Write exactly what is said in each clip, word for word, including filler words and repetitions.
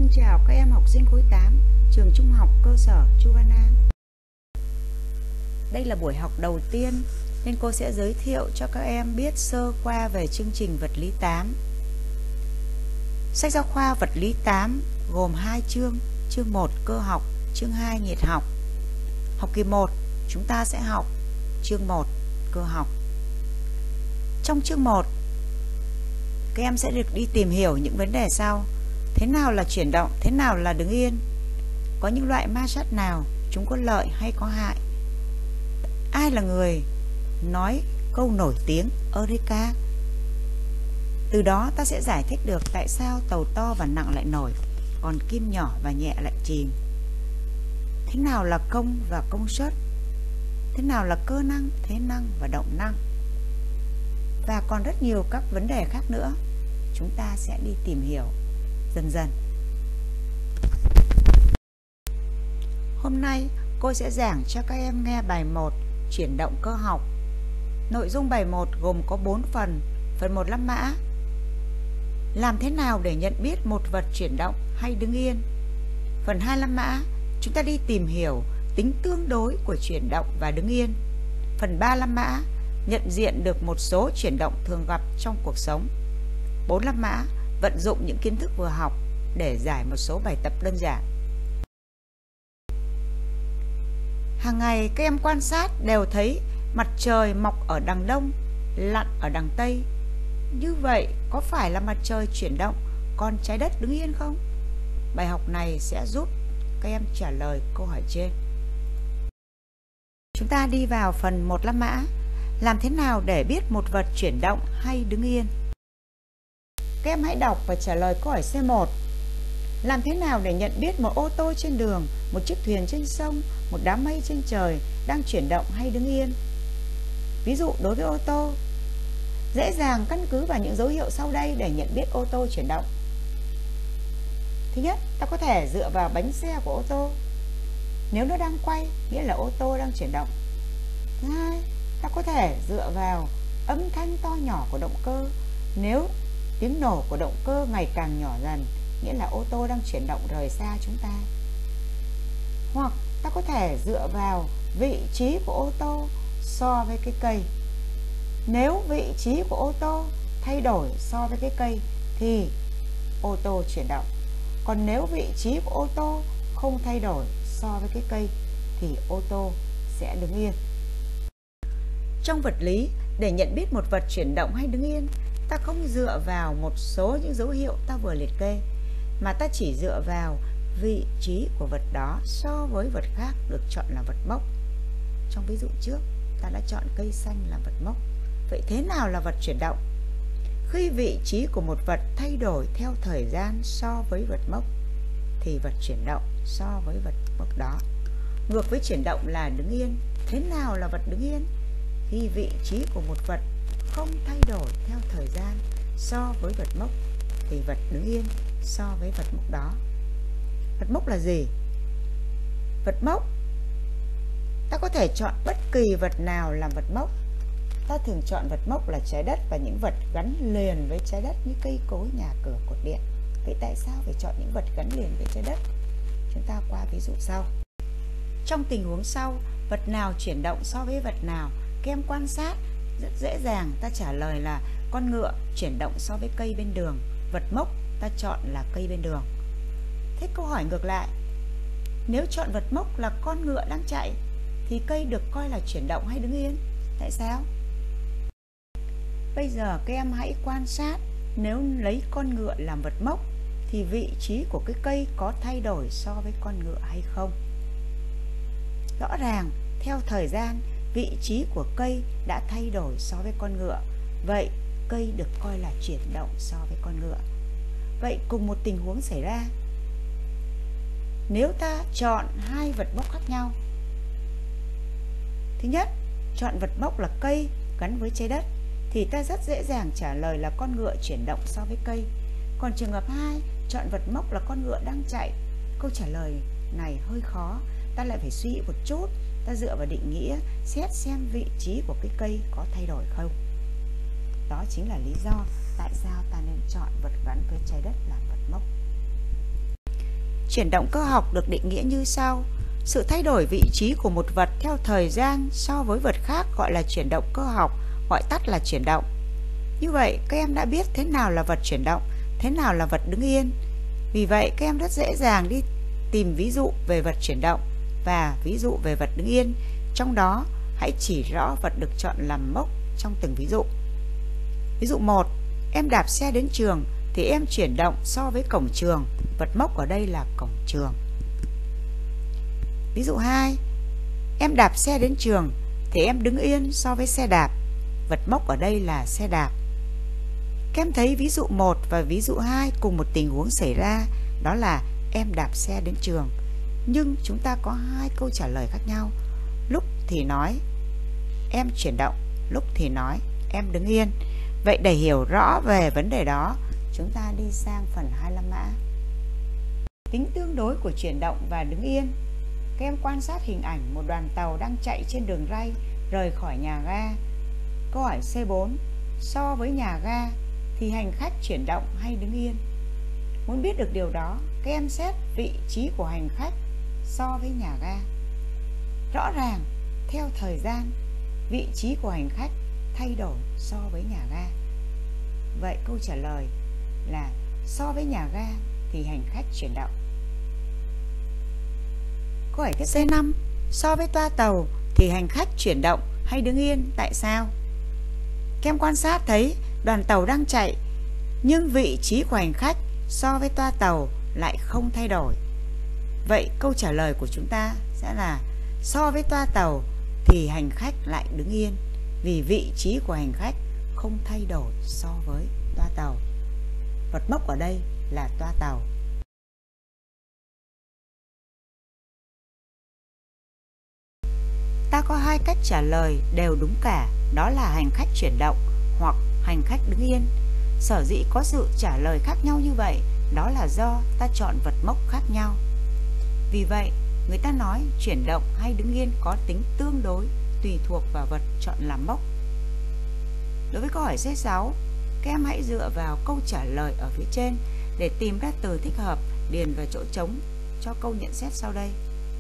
Xin chào các em học sinh khối tám, trường trung học cơ sở Chu Văn An. Đây là buổi học đầu tiên nên cô sẽ giới thiệu cho các em biết sơ qua về chương trình vật lý tám. Sách giáo khoa vật lý tám gồm hai chương, chương một cơ học, chương hai nhiệt học. Học kỳ một chúng ta sẽ học chương một cơ học. Trong chương một, các em sẽ được đi tìm hiểu những vấn đề sau: thế nào là chuyển động, thế nào là đứng yên, có những loại ma sát nào, chúng có lợi hay có hại, ai là người nói câu nổi tiếng Eureka. Từ đó ta sẽ giải thích được tại sao tàu to và nặng lại nổi, còn kim nhỏ và nhẹ lại chìm. Thế nào là công và công suất, thế nào là cơ năng, thế năng và động năng, và còn rất nhiều các vấn đề khác nữa. Chúng ta sẽ đi tìm hiểu dần dần. Hôm nay cô sẽ giảng cho các em nghe bài một, chuyển động cơ học. Nội dung bài một gồm có bốn phần. Phần một là mã. Làm thế nào để nhận biết một vật chuyển động hay đứng yên? Phần hai là mã. Chúng ta đi tìm hiểu tính tương đối của chuyển động và đứng yên. Phần ba là mã. Nhận diện được một số chuyển động thường gặp trong cuộc sống. bốn là mã. Vận dụng những kiến thức vừa học để giải một số bài tập đơn giản. Hàng ngày các em quan sát đều thấy mặt trời mọc ở đằng đông, lặn ở đằng tây. Như vậy có phải là mặt trời chuyển động, còn trái đất đứng yên không? Bài học này sẽ giúp các em trả lời câu hỏi trên. Chúng ta đi vào phần một là mã. Làm thế nào để biết một vật chuyển động hay đứng yên? Các em hãy đọc và trả lời câu hỏi C một. Làm thế nào để nhận biết một ô tô trên đường, một chiếc thuyền trên sông, một đám mây trên trời đang chuyển động hay đứng yên? Ví dụ đối với ô tô, dễ dàng căn cứ vào những dấu hiệu sau đây để nhận biết ô tô chuyển động. Thứ nhất, ta có thể dựa vào bánh xe của ô tô. Nếu nó đang quay, nghĩa là ô tô đang chuyển động. Thứ hai, ta có thể dựa vào âm thanh to nhỏ của động cơ. Nếu tiếng nổ của động cơ ngày càng nhỏ dần, nghĩa là ô tô đang chuyển động rời xa chúng ta. Hoặc ta có thể dựa vào vị trí của ô tô so với cái cây. Nếu vị trí của ô tô thay đổi so với cái cây thì ô tô chuyển động. Còn nếu vị trí của ô tô không thay đổi so với cái cây thì ô tô sẽ đứng yên. Trong vật lý, để nhận biết một vật chuyển động hay đứng yên, ta không dựa vào một số những dấu hiệu ta vừa liệt kê, mà ta chỉ dựa vào vị trí của vật đó so với vật khác được chọn là vật mốc. Trong ví dụ trước, ta đã chọn cây xanh là vật mốc. Vậy thế nào là vật chuyển động? Khi vị trí của một vật thay đổi theo thời gian so với vật mốc thì vật chuyển động so với vật mốc đó. Ngược với chuyển động là đứng yên. Thế nào là vật đứng yên? Khi vị trí của một vật không thay đổi theo thời gian so với vật mốc thì vật đứng yên so với vật mốc đó. Vật mốc là gì? Vật mốc, ta có thể chọn bất kỳ vật nào làm vật mốc. Ta thường chọn vật mốc là trái đất và những vật gắn liền với trái đất như cây cối, nhà cửa, cột điện. Vậy tại sao phải chọn những vật gắn liền với trái đất? Chúng ta qua ví dụ sau. Trong tình huống sau, vật nào chuyển động so với vật nào? Các em quan sát rất dễ dàng, ta trả lời là con ngựa chuyển động so với cây bên đường. Vật mốc ta chọn là cây bên đường. Thế câu hỏi ngược lại, nếu chọn vật mốc là con ngựa đang chạy thì cây được coi là chuyển động hay đứng yên? Tại sao? Bây giờ các em hãy quan sát, nếu lấy con ngựa làm vật mốc thì vị trí của cái cây có thay đổi so với con ngựa hay không? Rõ ràng, theo thời gian, vị trí của cây đã thay đổi so với con ngựa. Vậy cây được coi là chuyển động so với con ngựa. Vậy cùng một tình huống xảy ra, nếu ta chọn hai vật mốc khác nhau. Thứ nhất, chọn vật mốc là cây gắn với trái đất thì ta rất dễ dàng trả lời là con ngựa chuyển động so với cây. Còn trường hợp hai, chọn vật mốc là con ngựa đang chạy. Câu trả lời này hơi khó, ta lại phải suy nghĩ một chút. Ta dựa vào định nghĩa, xét xem vị trí của cái cây có thay đổi không. Đó chính là lý do tại sao ta nên chọn vật gắn với trái đất làm vật mốc. chuyển động cơ học được định nghĩa như sau. Sự thay đổi vị trí của một vật theo thời gian so với vật khác gọi là chuyển động cơ học, gọi tắt là chuyển động. Như vậy, các em đã biết thế nào là vật chuyển động, thế nào là vật đứng yên. Vì vậy, các em rất dễ dàng đi tìm ví dụ về vật chuyển động và ví dụ về vật đứng yên. Trong đó, hãy chỉ rõ vật được chọn làm mốc trong từng ví dụ. Ví dụ một, em đạp xe đến trường thì em chuyển động so với cổng trường, vật mốc ở đây là cổng trường. Ví dụ hai, em đạp xe đến trường thì em đứng yên so với xe đạp, vật mốc ở đây là xe đạp. Các em thấy ví dụ một và ví dụ hai cùng một tình huống xảy ra, đó là em đạp xe đến trường. Nhưng chúng ta có hai câu trả lời khác nhau. Lúc thì nói em chuyển động, lúc thì nói em đứng yên. Vậy để hiểu rõ về vấn đề đó, chúng ta đi sang phần hai mươi lăm mã. Tính tương đối của chuyển động và đứng yên. Các em quan sát hình ảnh một đoàn tàu đang chạy trên đường ray rời khỏi nhà ga. Câu hỏi C bốn. So với nhà ga thì hành khách chuyển động hay đứng yên? Muốn biết được điều đó, các em xét vị trí của hành khách so với nhà ga. Rõ ràng, theo thời gian, vị trí của hành khách thay đổi so với nhà ga. Vậy câu trả lời là so với nhà ga thì hành khách chuyển động. Câu hỏi tiếp C năm. So với toa tàu thì hành khách chuyển động hay đứng yên? Tại sao? Các em quan sát thấy đoàn tàu đang chạy, nhưng vị trí của hành khách so với toa tàu lại không thay đổi. Vậy câu trả lời của chúng ta sẽ là so với toa tàu thì hành khách lại đứng yên, vì vị trí của hành khách không thay đổi so với toa tàu. Vật mốc ở đây là toa tàu. Ta có hai cách trả lời đều đúng cả, đó là hành khách chuyển động hoặc hành khách đứng yên. Sở dĩ có sự trả lời khác nhau như vậy, đó là do ta chọn vật mốc khác nhau. Vì vậy, người ta nói chuyển động hay đứng yên có tính tương đối tùy thuộc vào vật chọn làm mốc. Đối với câu hỏi C sáu, các em hãy dựa vào câu trả lời ở phía trên để tìm ra từ thích hợp điền vào chỗ trống cho câu nhận xét sau đây.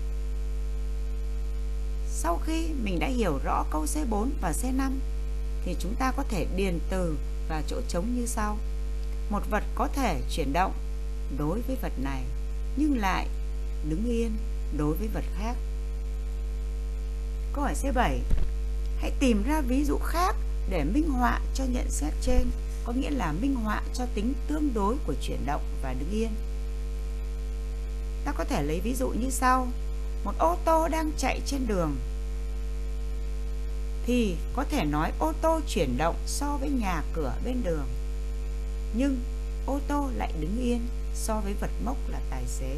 Sau khi mình đã hiểu rõ câu C bốn và C năm thì chúng ta có thể điền từ vào chỗ trống như sau. Một vật có thể chuyển động đối với vật này nhưng lại đứng yên đối với vật khác. Câu hỏi C bảy. Hãy tìm ra ví dụ khác để minh họa cho nhận xét trên, có nghĩa là minh họa cho tính tương đối của chuyển động và đứng yên. Ta có thể lấy ví dụ như sau. Một ô tô đang chạy trên đường thì có thể nói ô tô chuyển động so với nhà cửa bên đường, nhưng ô tô lại đứng yên so với vật mốc là tài xế.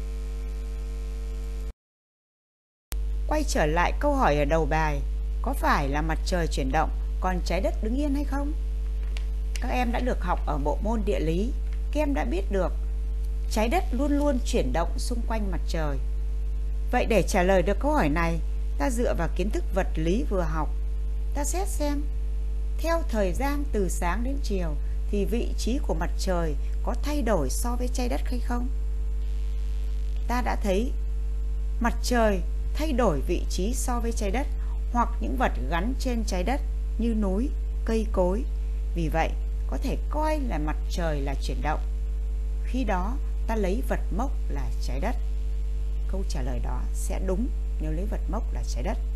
Quay trở lại câu hỏi ở đầu bài, có phải là mặt trời chuyển động còn trái đất đứng yên hay không? Các em đã được học ở bộ môn địa lý, các em đã biết được trái đất luôn luôn chuyển động xung quanh mặt trời. Vậy để trả lời được câu hỏi này, ta dựa vào kiến thức vật lý vừa học. Ta xét xem, theo thời gian từ sáng đến chiều thì vị trí của mặt trời có thay đổi so với trái đất hay không? Ta đã thấy mặt trời thay đổi vị trí so với trái đất hoặc những vật gắn trên trái đất như núi, cây cối. Vì vậy, có thể coi là mặt trời là chuyển động. Khi đó, ta lấy vật mốc là trái đất. Câu trả lời đó sẽ đúng nếu lấy vật mốc là trái đất.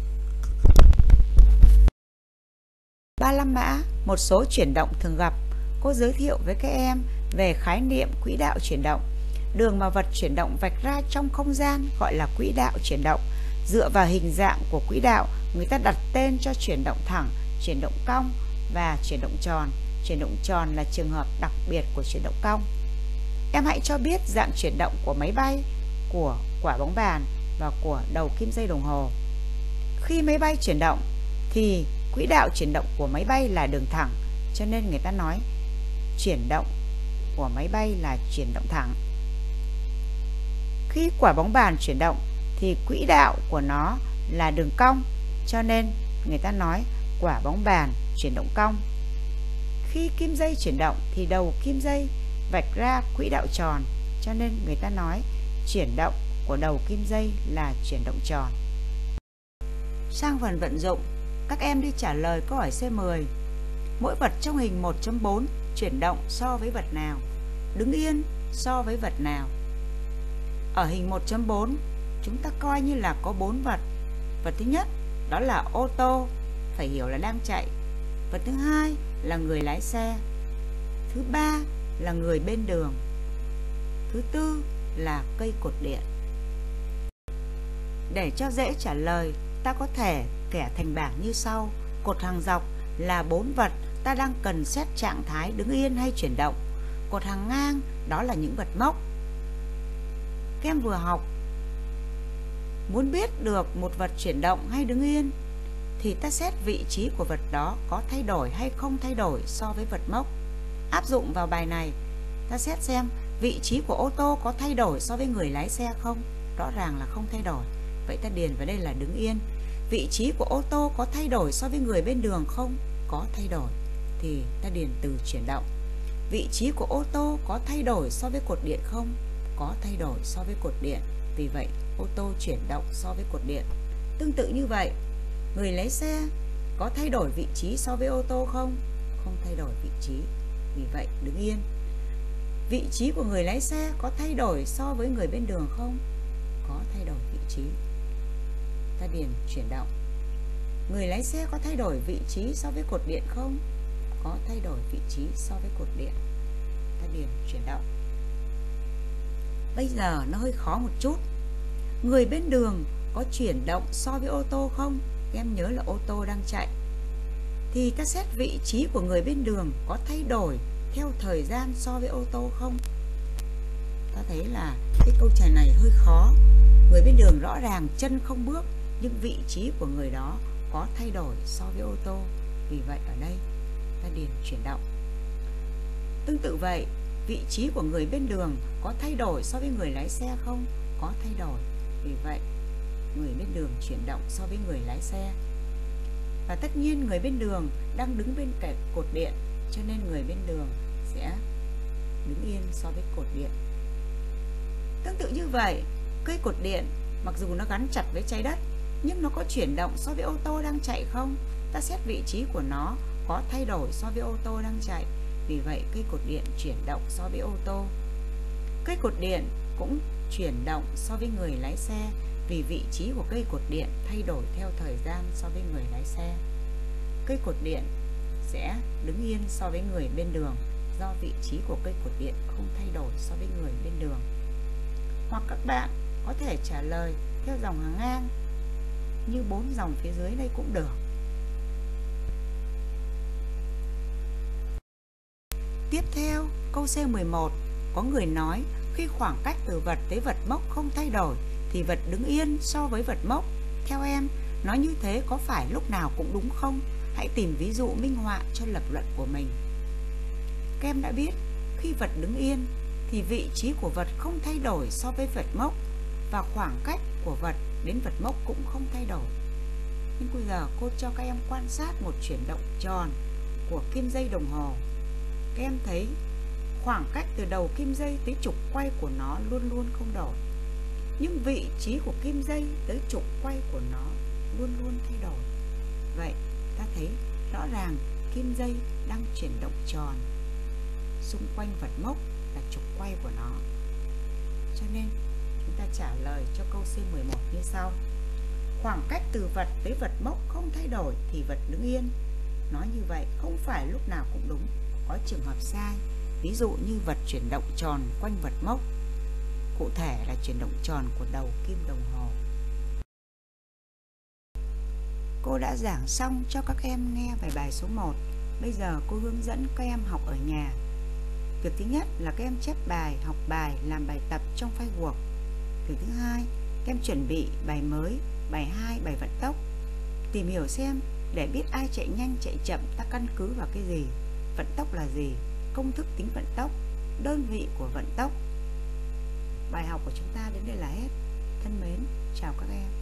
ba mươi lăm mã, một số chuyển động thường gặp. Cô giới thiệu với các em về khái niệm quỹ đạo chuyển động. Đường mà vật chuyển động vạch ra trong không gian gọi là quỹ đạo chuyển động. Dựa vào hình dạng của quỹ đạo, người ta đặt tên cho chuyển động thẳng, chuyển động cong và chuyển động tròn. Chuyển động tròn là trường hợp đặc biệt của chuyển động cong. Em hãy cho biết dạng chuyển động của máy bay, của quả bóng bàn và của đầu kim dây đồng hồ. Khi máy bay chuyển động thì quỹ đạo chuyển động của máy bay là đường thẳng, cho nên người ta nói chuyển động của máy bay là chuyển động thẳng. Khi quả bóng bàn chuyển động thì quỹ đạo của nó là đường cong, cho nên người ta nói quả bóng bàn chuyển động cong. Khi kim dây chuyển động thì đầu kim dây vạch ra quỹ đạo tròn, cho nên người ta nói chuyển động của đầu kim dây là chuyển động tròn. Sang phần vận dụng, các em đi trả lời câu hỏi C mười. Mỗi vật trong hình một chấm bốn chuyển động so với vật nào? Đứng yên so với vật nào? Ở hình một chấm bốn, chúng ta coi như là có bốn vật. Vật thứ nhất đó là ô tô, phải hiểu là đang chạy. Vật thứ hai là người lái xe. Thứ ba là người bên đường. Thứ tư là cây cột điện. Để cho dễ trả lời, ta có thể kẻ thành bảng như sau. Cột hàng dọc là bốn vật ta đang cần xét trạng thái đứng yên hay chuyển động. Cột hàng ngang đó là những vật mốc. Các em vừa học, muốn biết được một vật chuyển động hay đứng yên thì ta xét vị trí của vật đó có thay đổi hay không thay đổi so với vật mốc. Áp dụng vào bài này, ta xét xem vị trí của ô tô có thay đổi so với người lái xe không? Rõ ràng là không thay đổi. Vậy ta điền vào đây là đứng yên. Vị trí của ô tô có thay đổi so với người bên đường không? Có thay đổi. Thì ta điền từ chuyển động. Vị trí của ô tô có thay đổi so với cột điện không? Có thay đổi so với cột điện. Vì vậy, ô tô chuyển động so với cột điện. Tương tự như vậy, người lái xe có thay đổi vị trí so với ô tô không? Không thay đổi vị trí. Vì vậy, đứng yên. Vị trí của người lái xe có thay đổi so với người bên đường không? Có thay đổi vị trí. Ta điền chuyển động. Người lái xe có thay đổi vị trí so với cột điện không? Có thay đổi vị trí so với cột điện. Ta điền chuyển động. Bây giờ nó hơi khó một chút. Người bên đường có chuyển động so với ô tô không? Các em nhớ là ô tô đang chạy. Thì ta xét vị trí của người bên đường có thay đổi theo thời gian so với ô tô không? Ta thấy là cái câu trả này hơi khó. Người bên đường rõ ràng chân không bước, nhưng vị trí của người đó có thay đổi so với ô tô. Vì vậy ở đây ta điền chuyển động. Tương tự vậy, vị trí của người bên đường có thay đổi so với người lái xe không? Có thay đổi. Vì vậy, người bên đường chuyển động so với người lái xe. Và tất nhiên người bên đường đang đứng bên cạnh cột điện, cho nên người bên đường sẽ đứng yên so với cột điện. Tương tự như vậy, cây cột điện mặc dù nó gắn chặt với trái đất, nhưng nó có chuyển động so với ô tô đang chạy không? Ta xét vị trí của nó có thay đổi so với ô tô đang chạy. Vì vậy cây cột điện chuyển động so với ô tô. Cây cột điện cũng chuyển động so với người lái xe, vì vị trí của cây cột điện thay đổi theo thời gian so với người lái xe. Cây cột điện sẽ đứng yên so với người bên đường, do vị trí của cây cột điện không thay đổi so với người bên đường. Hoặc các bạn có thể trả lời theo dòng hàng ngang như bốn dòng phía dưới đây cũng được. Tiếp theo, câu C mười một, có người nói khi khoảng cách từ vật tới vật mốc không thay đổi thì vật đứng yên so với vật mốc. Theo em, nói như thế có phải lúc nào cũng đúng không? Hãy tìm ví dụ minh họa cho lập luận của mình. Các em đã biết, khi vật đứng yên thì vị trí của vật không thay đổi so với vật mốc, và khoảng cách của vật đến vật mốc cũng không thay đổi. Nhưng bây giờ cô cho các em quan sát một chuyển động tròn của kim dây đồng hồ. Các em thấy khoảng cách từ đầu kim dây tới trục quay của nó luôn luôn không đổi, nhưng vị trí của kim dây tới trục quay của nó luôn luôn thay đổi. Vậy ta thấy rõ ràng kim dây đang chuyển động tròn xung quanh vật mốc là trục quay của nó. Cho nên chúng ta trả lời cho câu C mười một như sau. Khoảng cách từ vật tới vật mốc không thay đổi thì vật đứng yên. Nói như vậy không phải lúc nào cũng đúng, có trường hợp sai. Ví dụ như vật chuyển động tròn quanh vật mốc, cụ thể là chuyển động tròn của đầu kim đồng hồ. Cô đã giảng xong cho các em nghe về bài số một. Bây giờ cô hướng dẫn các em học ở nhà. Việc thứ nhất là các em chép bài, học bài, làm bài tập trong file Word. Việc thứ hai, các em chuẩn bị bài mới, bài hai, bài vận tốc. Tìm hiểu xem để biết ai chạy nhanh chạy chậm ta căn cứ vào cái gì, vận tốc là gì, công thức tính vận tốc, đơn vị của vận tốc. Bài học của chúng ta đến đây là hết. Thân mến, chào các em.